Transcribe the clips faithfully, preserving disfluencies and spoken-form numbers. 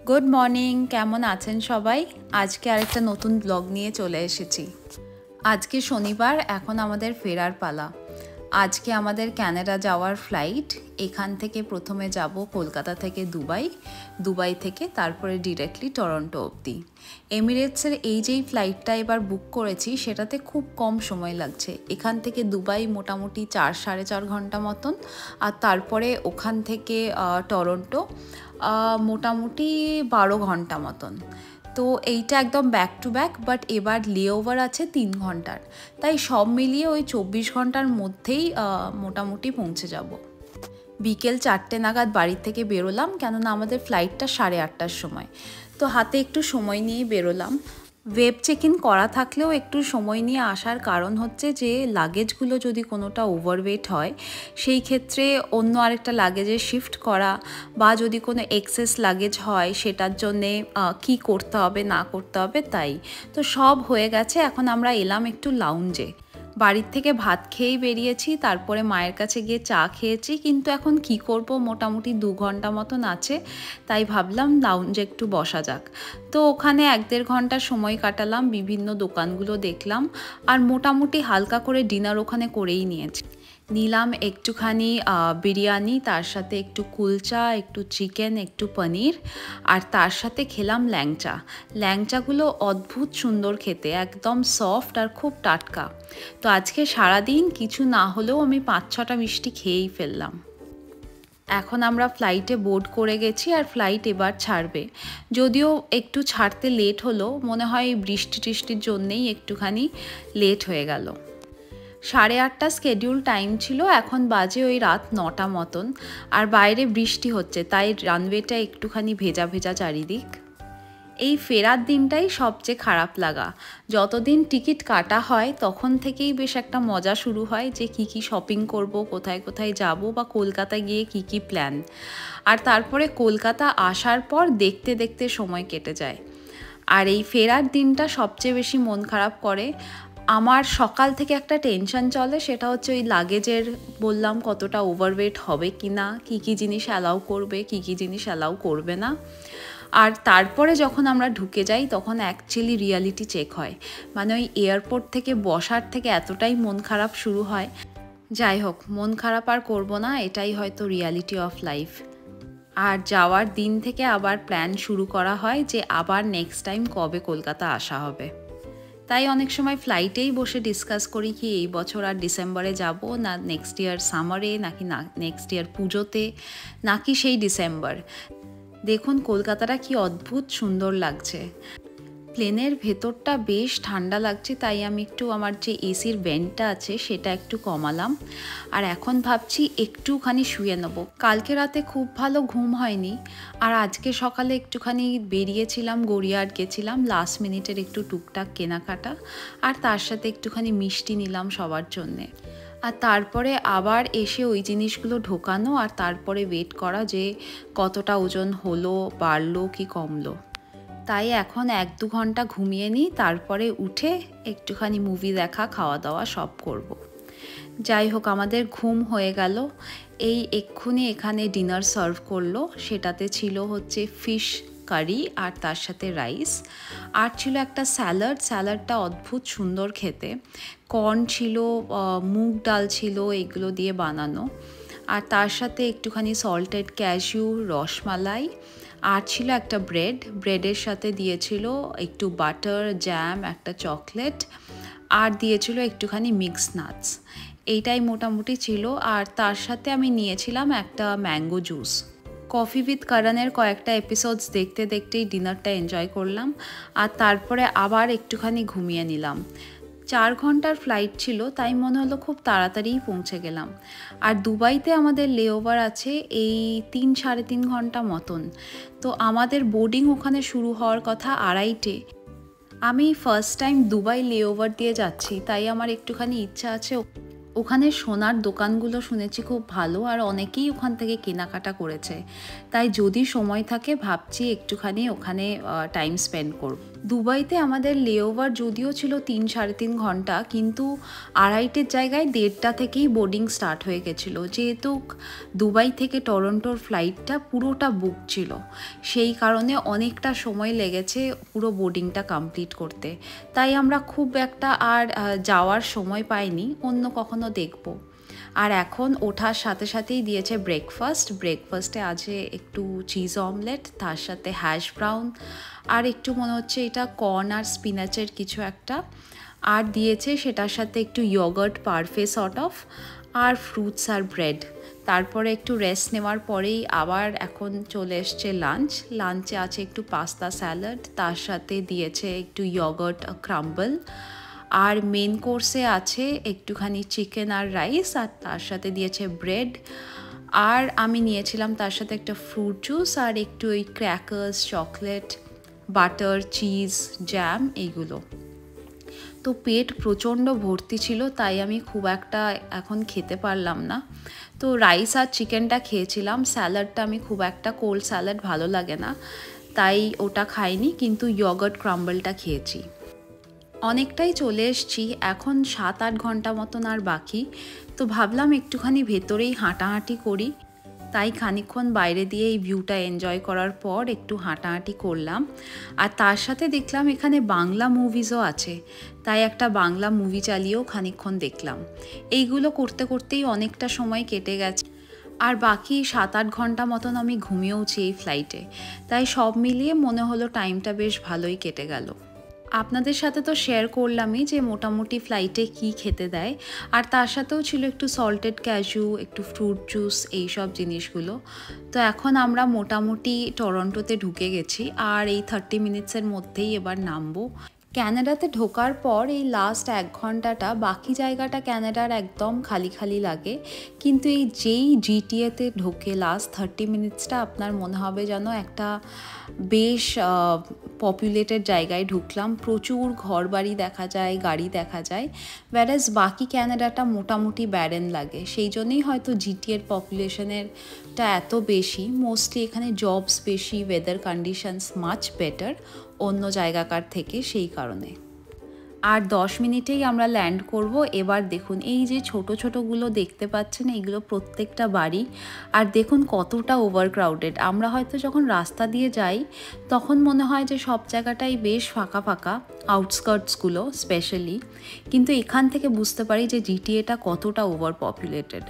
Good morning, কেমন আছেন সবাই? আজকে আরেকটা নতুন ব্লগ নিয়ে চলে এসেছি। আজকে শনিবার, এখন আমাদের ফেরার পালা। আজকে আমাদের কানাডা যাওয়ার ফ্লাইট। এখান থেকে প্রথমে যাব কলকাতা থেকে দুবাই, দুবাই থেকে তারপরে ডিরেক্টলি টরন্টো অবধি। এমিরেটসের এই যেই ফ্লাইটটা এবার বুক করেছি সেটাতে খুব কম সময় লাগছে। এখান থেকে দুবাই মোটামুটি চার সাড়ে চার ঘন্টা মতন, আর তারপরে ওখান থেকে টরন্টো মোটামুটি বারো ঘন্টা মতন। তো এইটা একদম ব্যাক টু ব্যাক, বাট এবার লেওভার আছে তিন ঘন্টার, তাই সব মিলিয়ে ওই চব্বিশ ঘন্টার মধ্যেই মোটামুটি পৌঁছে যাব। বিকেল চারটে নাগাদ বাড়ি থেকে বেরোলাম, কেননা আমাদের ফ্লাইটটা সাড়ে আটটার সময়। তো হাতে একটু সময় নিয়ে বেরোলাম। ওয়েব চেক ইন করা থাকলেও একটু সময় নিয়ে আসার কারণ হচ্ছে যে লাগেজগুলো যদি কোনোটা ওভারওয়েট হয় সেই ক্ষেত্রে অন্য আরেকটা লাগেজে শিফট করা, বা যদি কোনো এক্সেস লাগেজ হয় সেটার জন্যে কি করতে হবে না করতে হবে, তাই তো সব হয়ে গেছে। এখন আমরা এলাম একটু লাউঞ্জে। বাড়ির থেকে ভাত খেয়েই বেরিয়েছি, তারপরে মায়ের কাছে গিয়ে চা খেয়েছি, কিন্তু এখন কি করব, মোটামুটি দু ঘন্টা মতন আছে, তাই ভাবলাম লাউঞ্জে একটু বসা যাক। তো ওখানে এক দেড় ঘন্টা সময় কাটালাম, বিভিন্ন দোকানগুলো দেখলাম, আর মোটামুটি হালকা করে ডিনার ওখানে করেই নিয়েছি। নিলাম একটুখানি বিরিয়ানি, তার সাথে একটু কুলচা, একটু চিকেন, একটু পনির, আর তার সাথে খেলাম ল্যাংচা। ল্যাংচাগুলো অদ্ভুত সুন্দর খেতে, একদম সফট আর খুব টাটকা। তো আজকে সারাদিন কিছু না হলেও আমি পাঁচ ছটা মিষ্টি খেয়েই ফেললাম। এখন আমরা ফ্লাইটে বোর্ড করে গেছি, আর ফ্লাইট এবার ছাড়বে। যদিও একটু ছাড়তে লেট হলো, মনে হয় বৃষ্টি টিষ্টির জন্যেই একটুখানি লেট হয়ে গেল। সাড়ে আটটা স্কেডিউল টাইম ছিল, এখন বাজে ওই রাত নটা মতন, আর বাইরে বৃষ্টি হচ্ছে, তাই রানওয়েটা একটুখানি ভেজা ভেজা চারিদিক। এই ফেরার দিনটাই সবচেয়ে খারাপ লাগা। যতদিন টিকিট কাটা হয় তখন থেকেই বেশ একটা মজা শুরু হয়, যে কি কি শপিং করব, কোথায় কোথায় যাব, বা কলকাতা গিয়ে কি কি প্ল্যান। আর তারপরে কলকাতা আসার পর দেখতে দেখতে সময় কেটে যায়। আর এই ফেরার দিনটা সবচেয়ে বেশি মন খারাপ করে। আমার সকাল থেকে একটা টেনশন চলে, সেটা হচ্ছে ওই লাগেজের, বললাম কতটা ওভারওয়েট হবে কি না, কী কী জিনিস অ্যালাউ করবে, কী কী জিনিস অ্যালাউ করবে না। আর তারপরে যখন আমরা ঢুকে যাই তখন অ্যাকচুয়ালি রিয়ালিটি চেক হয়, মানে ওই এয়ারপোর্ট থেকে বসার থেকে এতটাই মন খারাপ শুরু হয়। যাই হোক, মন খারাপ আর করবো না, এটাই হয়তো রিয়ালিটি অফ লাইফ। আর যাওয়ার দিন থেকে আবার প্ল্যান শুরু করা হয় যে আবার নেক্সট টাইম কবে কলকাতা আসা হবে। তাই অনেক সময় ফ্লাইটেই বসে ডিসকাস করি কি এই বছর আর ডিসেম্বরে যাব না, নেক্সট ইয়ার সামারে, নাকি না নেক্সট ইয়ার পুজোতে, নাকি সেই ডিসেম্বর। দেখুন কলকাতাটা কি অদ্ভুত সুন্দর লাগছে। প্লেনের ভেতরটা বেশ ঠান্ডা লাগছে, তাই আমি একটু আমার যে এসির ভেন্টটা আছে সেটা একটু কমালাম, আর এখন ভাবছি একটুখানি শুয়ে নেব। কালকে রাতে খুব ভালো ঘুম হয়নি, আর আজকে সকালে একটুখানি বেরিয়েছিলাম, গড়িয়াহাট গেছিলাম, লাস্ট মিনিটের একটু টুকটাক কেনাকাটা, আর তার সাথে একটুখানি মিষ্টি নিলাম সবার জন্যে। আর তারপরে আবার এসে ওই জিনিসগুলো ঢোকানো, আর তারপরে ওয়েট করা যে কতটা ওজন হলো, বাড়লো কি কমলো। তাই এখন এক দু ঘন্টা ঘুমিয়ে নিই, তারপরে উঠে একটুখানি মুভি দেখা, খাওয়া দাওয়া সব করব। যাই হোক, আমাদের ঘুম হয়ে গেল। এই এক্ষুনি এখানে ডিনার সার্ভ করলো, সেটাতে ছিল হচ্ছে ফিশ কারি আর তার সাথে রাইস, আর ছিল একটা স্যালাড। স্যালাডটা অদ্ভুত সুন্দর খেতে, কর্ন ছিল, মুগ ডাল ছিল, এগুলো দিয়ে বানানো, আর তার সাথে একটুখানি সল্টেড ক্যাশিউ, রসমালাই, আর ছিল একটা ব্রেড। ব্রেডের সাথে দিয়েছিল একটু বাটার, জ্যাম, একটা চকলেট, আর দিয়েছিল একটুখানি মিক্স নাটস। এইটাই মোটামুটি ছিল। আর তার সাথে আমি নিয়েছিলাম একটা ম্যাঙ্গো জুস। কফি উইথ করণের কয়েকটা এপিসোডস দেখতে দেখতেই ডিনারটা এনজয় করলাম, আর তারপরে আবার একটুখানি ঘুমিয়ে নিলাম। চার ঘন্টার ফ্লাইট ছিল, তাই মনে হলো খুব তাড়াতাড়িই পৌঁছে গেলাম। আর দুবাইতে আমাদের লেওভার আছে এই তিন সাড়ে তিন ঘন্টা মতন। তো আমাদের বোর্ডিং ওখানে শুরু হওয়ার কথা আড়াইটে। আমি ফার্স্ট টাইম দুবাই লেওভার দিয়ে যাচ্ছি, তাই আমার একটুখানি ইচ্ছা আছে। ওখানে সোনার দোকানগুলো শুনেছি খুব ভালো, আর অনেকেই ওখান থেকে কেনাকাটা করেছে, তাই যদি সময় থাকে ভাবছি একটুখানি ওখানে টাইম স্পেন্ড করব। দুবাইতে আমাদের লেওভার যদিও ছিল তিন সাড়ে তিন ঘন্টা, কিন্তু আড়াইটের জায়গায় দেড়টা থেকেই বোর্ডিং স্টার্ট হয়ে গেছিলো, যেহেতু দুবাই থেকে টরন্টোর ফ্লাইটটা পুরোটা বুক ছিল। সেই কারণে অনেকটা সময় লেগেছে পুরো বোর্ডিংটা কমপ্লিট করতে। তাই আমরা খুব একটা আর যাওয়ার সময় পাইনি, অন্য কখনো দেখব। আর এখন ওঠার সাথে সাথেই দিয়েছে ব্রেকফাস্ট। ব্রেকফাস্টে আছে একটু চিজ অমলেট, তার সাথে হ্যাশ ব্রাউন, আর একটু মনে হচ্ছে এটা কর্ন আর স্পিনাচের কিছু একটা, আর দিয়েছে সেটার সাথে একটু ইয়োগার্ট পারফে সর্ট অফ, আর ফ্রুটস আর ব্রেড। তারপরে একটু রেস্ট নেওয়ার পরেই আবার এখন চলে এসছে লাঞ্চ। লাঞ্চে আছে একটু পাস্তা স্যালাড, তার সাথে দিয়েছে একটু ইয়োগার্ট ক্রাম্বল, আর মেন কোর্সে আছে একটুখানি চিকেন আর রাইস, আর তার সাথে দিয়েছে ব্রেড। আর আমি নিয়েছিলাম তার সাথে একটা ফ্রুট জুস আর একটু ওই crackers, chocolate, butter, cheese, jam, এইগুলো। তো পেট প্রচণ্ড ভর্তি ছিল, তাই আমি খুব একটা এখন খেতে পারলাম না। তো রাইস আর চিকেনটা খেয়েছিলাম, স্যালাডটা আমি খুব একটা, কোল্ড স্যালাড ভালো লাগে না, তাই ওটা খাইনি, কিন্তু ইয়োগার্ট ক্রাম্বলটা খেয়েছি। অনেকটাই চলে এসেছি, এখন সাত আট ঘন্টা মতন আর বাকি। তো ভাবলাম একটুখানি ভেতরেই হাঁটাহাঁটি করি, তাই খানিকক্ষণ বাইরে দিয়ে এই ভিউটা এনজয় করার পর একটু হাঁটাহাঁটি করলাম। আর তার সাথে দেখলাম এখানে বাংলা মুভিজও আছে, তাই একটা বাংলা মুভি চালিয়েও খানিকক্ষণ দেখলাম। এইগুলো করতে করতেই অনেকটা সময় কেটে গেছে, আর বাকি সাত আট ঘন্টা মতন আমি ঘুমিয়েওছি এই ফ্লাইটে। তাই সব মিলিয়ে মনে হলো টাইমটা বেশ ভালোই কেটে গেল। আপনাদের সাথে তো শেয়ার করলামই যে মোটামুটি ফ্লাইটে কি খেতে দেয়, আর তার সাথেও ছিল একটু সল্টেড ক্যাজু, একটু ফ্রুট জুস, এই সব জিনিসগুলো। তো এখন আমরা মোটামুটি টরন্টোতে ঢুকে গেছি, আর এই থার্টি মিনিটসের মধ্যেই এবার নামবো। ক্যানাডাতে ঢোকার পর এই লাস্ট এক ঘন্টাটা বাকি জায়গাটা ক্যানাডার একদম খালি খালি লাগে, কিন্তু এই যেই জিটিএতে ঢোকে লাস্ট থার্টি মিনিটসটা আপনার মনে হবে যেন একটা বেশ পপুলেটেড জায়গায় ঢুকলাম। প্রচুর ঘরবাড়ি দেখা যায়, গাড়ি দেখা যায়, ব্যারাজ বাকি ক্যানাডাটা মোটামুটি ব্যারেন লাগে। সেই জন্যই হয়তো জিটিএর পপুলেশনেরটা এত বেশি। মোস্টলি এখানে জবস বেশি, ওয়েদার কন্ডিশনস মাচ বেটার অন্য জায়গাকার থেকে, সেই কারণে। আর দশ মিনিটেই আমরা ল্যান্ড করব। এবার দেখুন এই যে ছোট ছোটোগুলো দেখতে পাচ্ছেন, এইগুলো প্রত্যেকটা বাড়ি। আর দেখুন কতটা ওভারক্রাউডেড। আমরা হয়তো যখন রাস্তা দিয়ে যাই তখন মনে হয় যে সব জায়গাটাই বেশ ফাঁকা ফাঁকা, আউটস্কার্টসগুলো স্পেশালি, কিন্তু এখান থেকে বুঝতে পারি যে জিটিএটা কতটা ওভার পপুলেটেড।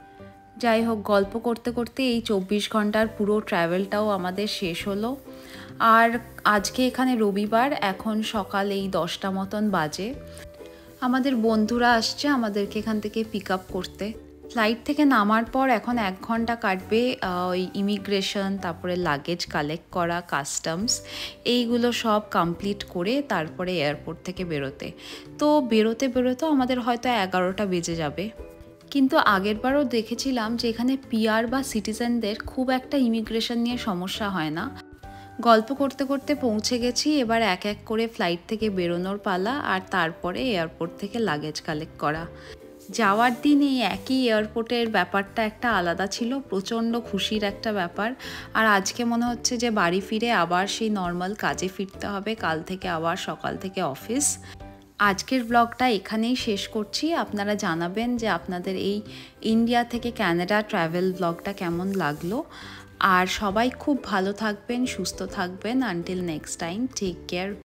যাই হোক, গল্প করতে করতে এই চব্বিশ ঘন্টার পুরো ট্র্যাভেলটাও আমাদের শেষ হলো। আর আজকে এখানে রবিবার, এখন সকাল এই দশটা মতন বাজে। আমাদের বন্ধুরা আসছে আমাদেরকে এখান থেকে পিক আপ করতে। ফ্লাইট থেকে নামার পর এখন এক ঘন্টা কাটবে ওই ইমিগ্রেশন, তারপরে লাগেজ কালেক্ট করা, কাস্টমস, এইগুলো সব কমপ্লিট করে তারপরে এয়ারপোর্ট থেকে বেরোতে। তো বেরোতে বেরোতে আমাদের হয়তো এগারোটা বেজে যাবে। কিন্তু আগেরবারও দেখেছিলাম যে এখানে পিআর বা সিটিজেনদের খুব একটা ইমিগ্রেশন নিয়ে সমস্যা হয় না। গল্প করতে করতে পৌঁছে গেছি। এবার এক এক করে ফ্লাইট থেকে বেরোনোর পালা, আর তারপরে এয়ারপোর্ট থেকে লাগেজ কালেক্ট করা। যাওয়ার দিন এই একই এয়ারপোর্টের ব্যাপারটা একটা আলাদা ছিল, প্রচণ্ড খুশির একটা ব্যাপার। আর আজকে মনে হচ্ছে যে বাড়ি ফিরে আবার সেই নর্মাল কাজে ফিরতে হবে, কাল থেকে আবার সকাল থেকে অফিস। আজকের ব্লগটা এখানেই শেষ করছি। আপনারা জানাবেন যে আপনাদের এই ইন্ডিয়া থেকে ক্যানাডা ট্রাভেল ব্লগটা কেমন লাগলো। আর সবাই খুব ভালো থাকবেন, সুস্থ থাকবেন। Until next time, take care.